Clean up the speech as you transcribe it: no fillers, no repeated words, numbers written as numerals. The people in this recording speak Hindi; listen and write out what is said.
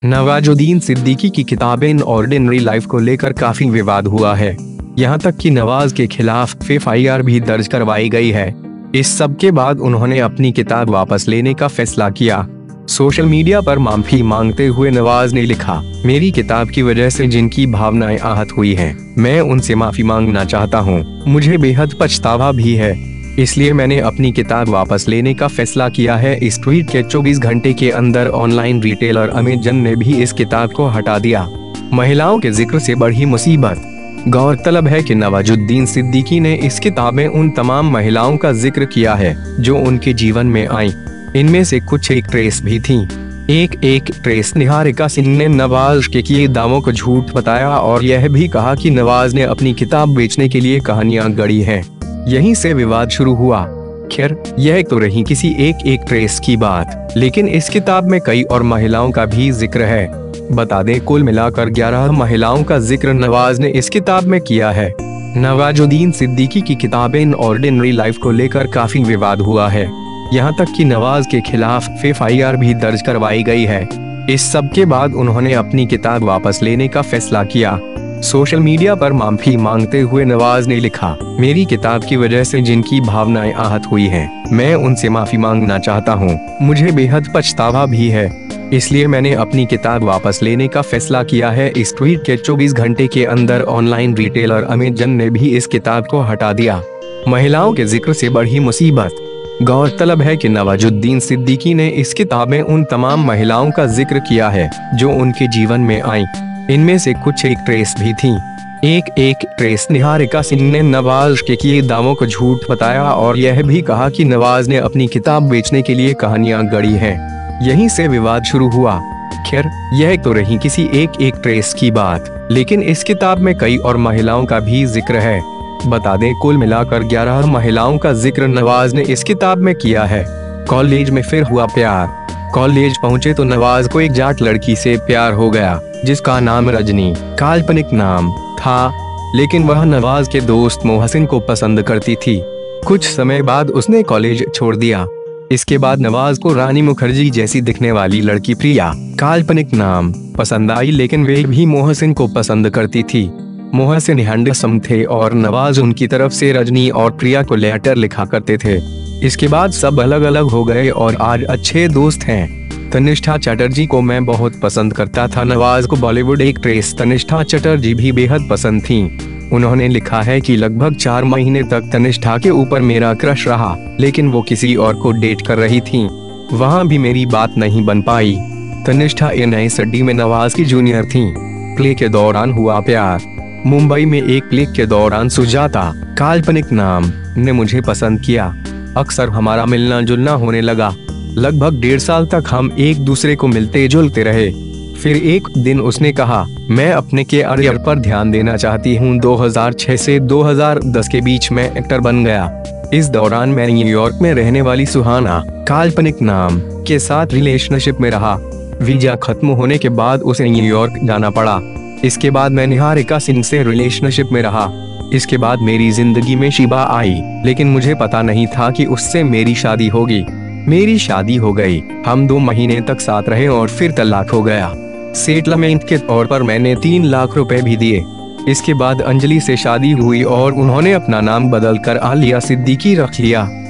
नवाजुद्दीन सिद्दीकी की किताब इन ऑर्डिनरी लाइफ को लेकर काफी विवाद हुआ है। यहाँ तक कि नवाज के खिलाफ FIR भी दर्ज करवाई गई है। इस सब के बाद उन्होंने अपनी किताब वापस लेने का फैसला किया। सोशल मीडिया पर माफी मांगते हुए नवाज ने लिखा, मेरी किताब की वजह से जिनकी भावनाएं आहत हुई हैं, मैं उनसे माफी मांगना चाहता हूं। मुझे बेहद पछतावा भी है, इसलिए मैंने अपनी किताब वापस लेने का फैसला किया है। इस ट्वीट के 24 घंटे के अंदर ऑनलाइन रिटेलर अमेजन ने भी इस किताब को हटा दिया। महिलाओं के जिक्र से बढ़ी मुसीबत। गौरतलब है कि नवाजुद्दीन सिद्दीकी ने इस किताब में उन तमाम महिलाओं का जिक्र किया है जो उनके जीवन में आईं। इनमें से कुछ एक्ट्रेस भी थीं। एक एक्ट्रेस निहारिका सिंह ने नवाज के किए दावों को झूठ बताया और यह भी कहा कि नवाज ने अपनी किताब बेचने के लिए कहानियां गढ़ी हैं। यहीं से विवाद शुरू हुआ। खैर, यह तो रही किसी एक एक्ट्रेस की बात, लेकिन इस किताब में कई और महिलाओं का भी जिक्र है। बता दें, कुल मिलाकर 11 महिलाओं का जिक्र नवाज ने इस किताब में किया है। नवाजुद्दीन सिद्दीकी की किताब इन ऑर्डिनरी लाइफ को लेकर काफी विवाद हुआ है। यहाँ तक कि नवाज के खिलाफ FIR भी दर्ज करवाई गई है। इस सब के बाद उन्होंने अपनी किताब वापस लेने का फैसला किया। सोशल मीडिया पर माफी मांगते हुए नवाज ने लिखा, मेरी किताब की वजह से जिनकी भावनाएं आहत हुई हैं, मैं उनसे माफी मांगना चाहता हूं। मुझे बेहद पछतावा भी है, इसलिए मैंने अपनी किताब वापस लेने का फैसला किया है। इस ट्वीट के 24 घंटे के अंदर ऑनलाइन रिटेलर अमेजन ने भी इस किताब को हटा दिया। महिलाओं के जिक्र से बढ़ी मुसीबत। गौरतलब है कि नवाजुद्दीन सिद्दीकी ने इस किताब में उन तमाम महिलाओं का जिक्र किया है जो उनके जीवन में आईं। इनमें से कुछ एक्ट्रेस भी थीं। एक एक्ट्रेस निहारिका सिंह ने नवाज के किए दावों को झूठ बताया और यह भी कहा कि नवाज ने अपनी किताब बेचने के लिए कहानियां गढ़ी हैं। यहीं से विवाद शुरू हुआ। खैर, यह तो रही किसी एक एक्ट्रेस की बात, लेकिन इस किताब में कई और महिलाओं का भी जिक्र है। बता दें, कुल मिलाकर 11 महिलाओं का जिक्र नवाज ने इस किताब में किया है। कॉलेज में फिर हुआ प्यार। कॉलेज पहुंचे तो नवाज को एक जाट लड़की से प्यार हो गया जिसका नाम रजनी काल्पनिक नाम था, लेकिन वह नवाज के दोस्त मोहसिन को पसंद करती थी। कुछ समय बाद उसने कॉलेज छोड़ दिया। इसके बाद नवाज को रानी मुखर्जी जैसी दिखने वाली लड़की प्रिया काल्पनिक नाम पसंद आई, लेकिन वे भी मोहसिन को पसंद करती थी। मोहसिन हैंडसम थे और नवाज उनकी तरफ से रजनी और प्रिया को लेटर लिखा करते थे। इसके बाद सब अलग अलग हो गए और आज अच्छे दोस्त हैं। तनिष्ठा चटर्जी को मैं बहुत पसंद करता था। नवाज को बॉलीवुड एक्ट्रेस तनिष्ठा चटर्जी भी बेहद पसंद थीं। उन्होंने लिखा है कि लगभग 4 महीने तक तनिष्ठा के ऊपर मेरा क्रश रहा, लेकिन वो किसी और को डेट कर रही थीं। वहाँ भी मेरी बात नहीं बन पाई। तनिष्ठा NISD में नवाज की जूनियर थीं। प्ले के दौरान हुआ प्यार। मुंबई में एक प्ले के दौरान सुजाता काल्पनिक नाम ने मुझे पसंद किया। अक्सर हमारा मिलना जुलना होने लगा। लगभग 1.5 साल तक हम एक दूसरे को मिलते जुलते रहे। फिर एक दिन उसने कहा, मैं अपने कैरियर पर ध्यान देना चाहती हूँ। 2006 से 2010 के बीच में एक्टर बन गया। इस दौरान मैं न्यूयॉर्क में रहने वाली सुहाना काल्पनिक नाम के साथ रिलेशनशिप में रहा। वीजा खत्म होने के बाद उसे न्यूयॉर्क जाना पड़ा। इसके बाद मैं निहारिका सिंह से रिलेशनशिप में रहा। इसके बाद मेरी जिंदगी में शिबा आई, लेकिन मुझे पता नहीं था कि उससे मेरी शादी होगी। मेरी शादी हो गई। हम 2 महीने तक साथ रहे और फिर तलाक हो गया। सेटलमेंट के तौर पर मैंने 3 लाख रुपए भी दिए। इसके बाद अंजलि से शादी हुई और उन्होंने अपना नाम बदलकर आलिया सिद्दीकी रख लिया।